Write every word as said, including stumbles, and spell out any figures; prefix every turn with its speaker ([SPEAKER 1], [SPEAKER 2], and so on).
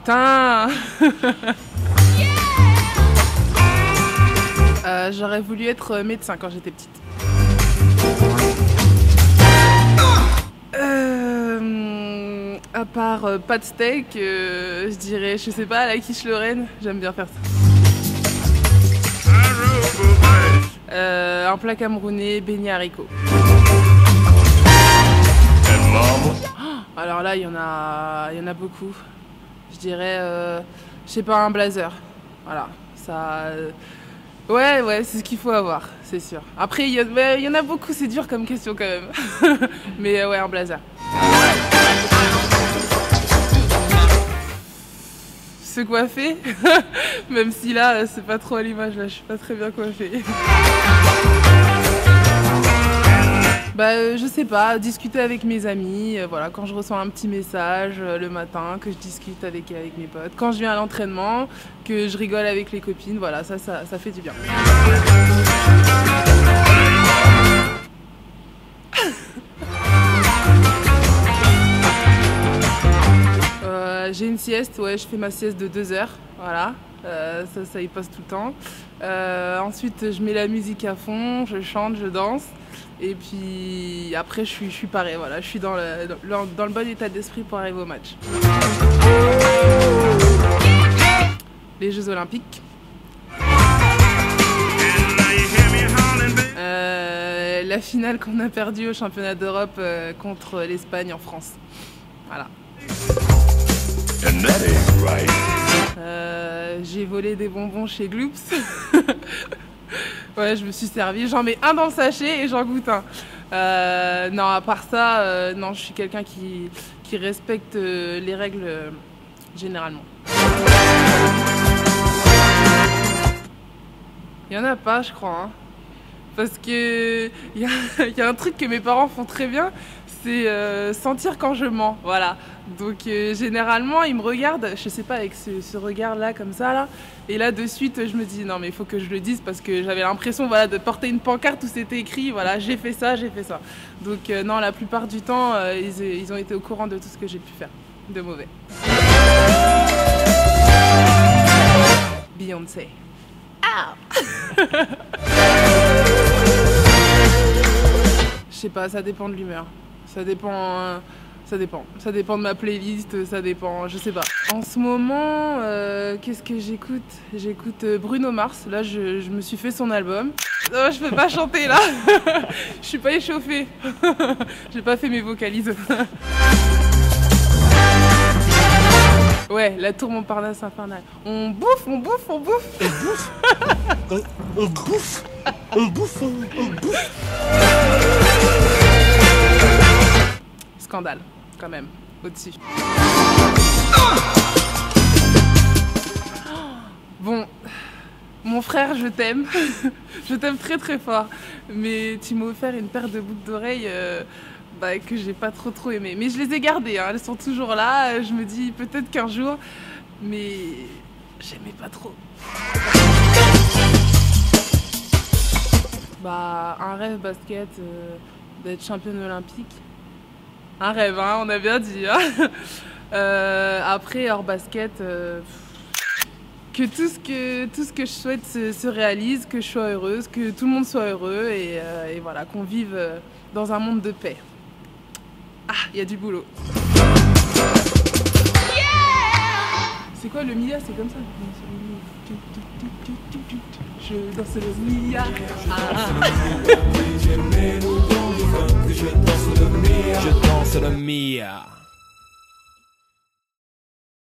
[SPEAKER 1] putain. euh, J'aurais voulu être médecin quand j'étais petite. Euh, à part euh, pas de steak, euh, je dirais, je sais pas, la quiche Lorraine, j'aime bien faire ça. Euh, un plat camerounais, beignet haricots. Oh, alors là, il y en a, il y en a beaucoup. Je dirais, euh, je sais pas, un blazer. Voilà, ça. Euh, ouais, ouais, c'est ce qu'il faut avoir, c'est sûr. Après, il y, ouais, y en a beaucoup, c'est dur comme question quand même. Mais euh, ouais, un blazer. Se coiffer, même si là, c'est pas trop à l'image, là, je suis pas très bien coiffée. Bah, euh, je sais pas, discuter avec mes amis, euh, voilà, quand je reçois un petit message euh, le matin, que je discute avec, avec mes potes, quand je viens à l'entraînement, que je rigole avec les copines, voilà, ça, ça, ça fait du bien. euh, j'ai une sieste, ouais, je fais ma sieste de deux heures, voilà, euh, ça, ça y passe tout le temps. Euh, ensuite, je mets la musique à fond, je chante, je danse. Et puis après, je suis, je suis parée, voilà, je suis dans le, dans, dans le bon état d'esprit pour arriver au match. Les Jeux Olympiques. Euh, la finale qu'on a perdue au championnat d'Europe euh, contre l'Espagne en France. Voilà. Euh, j'ai volé des bonbons chez Gloops. Ouais, je me suis servi, j'en mets un dans le sachet et j'en goûte un. Euh, non, à part ça, euh, non, je suis quelqu'un qui, qui respecte euh, les règles euh, généralement. Il y en a pas, je crois, hein. Parce que il y a, y a un truc que mes parents font très bien, c'est euh, sentir quand je mens, voilà. Donc euh, généralement, ils me regardent, je sais pas, avec ce, ce regard-là, comme ça, là. Et là, de suite, je me dis, non, mais il faut que je le dise parce que j'avais l'impression, voilà, de porter une pancarte où c'était écrit, voilà, j'ai fait ça, j'ai fait ça. Donc euh, non, la plupart du temps, euh, ils, ils ont été au courant de tout ce que j'ai pu faire de mauvais. Beyoncé. Ah. Je sais pas, ça dépend de l'humeur. Ça dépend, euh, ça dépend. Ça dépend de ma playlist, ça dépend, je sais pas. En ce moment, euh, qu'est-ce que j'écoute? J'écoute Bruno Mars. Là, je, je me suis fait son album. Oh, je peux pas chanter là. Je suis pas échauffée. J'ai pas fait mes vocalises. Ouais, la tour Montparnasse infernale. On bouffe, on bouffe, on bouffe.
[SPEAKER 2] On bouffe. on, on bouffe. On bouffe, on, on bouffe.
[SPEAKER 1] Scandale, quand même, au-dessus. Bon, mon frère, je t'aime. Je t'aime très très fort. Mais tu m'as offert une paire de boucles d'oreilles euh, bah, que j'ai pas trop trop aimé. Mais je les ai gardées, hein, elles sont toujours là. Je me dis peut-être qu'un jour, mais j'aimais pas trop. Bah, un rêve basket, euh, d'être championne olympique. Un rêve, hein, on a bien dit. Hein. Euh, après, hors basket, euh, que, tout ce que tout ce que je souhaite se, se réalise, que je sois heureuse, que tout le monde soit heureux et, euh, et voilà, qu'on vive dans un monde de paix. Ah, il y a du boulot. Yeah. C'est quoi le Mia? C'est comme ça. Je danse le Mia. Ah.
[SPEAKER 2] Je danse le Mia.